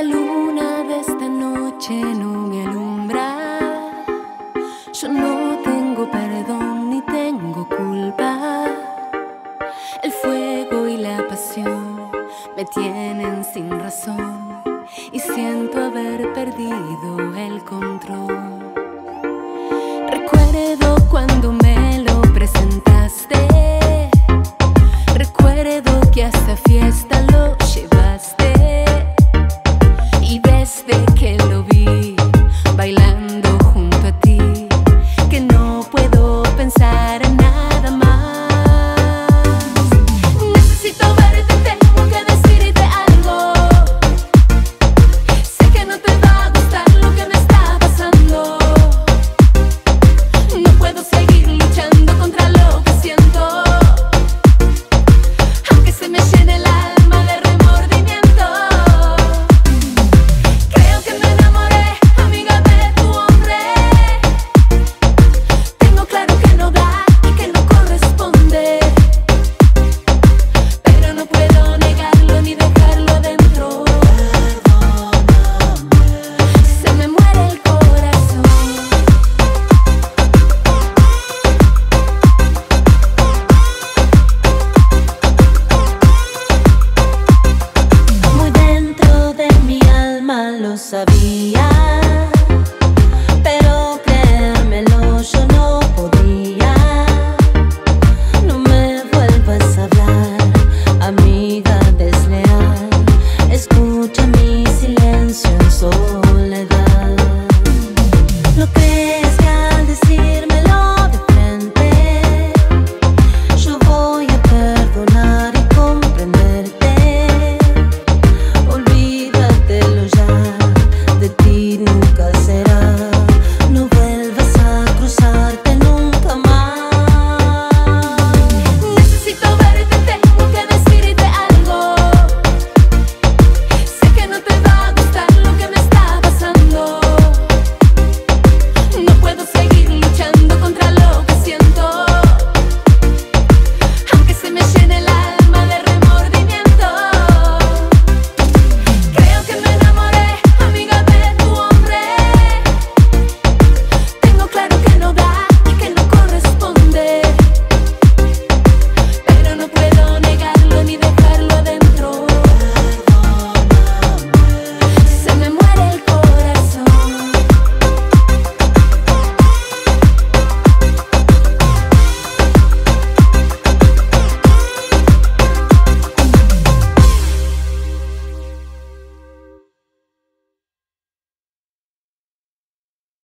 La luna de esta noche no me alumbra. Yo no tengo perdón ni tengo culpa. El fuego y la pasión me tienen sin razón y siento haber perdido el control. Recuerdo cuando me lo presenté.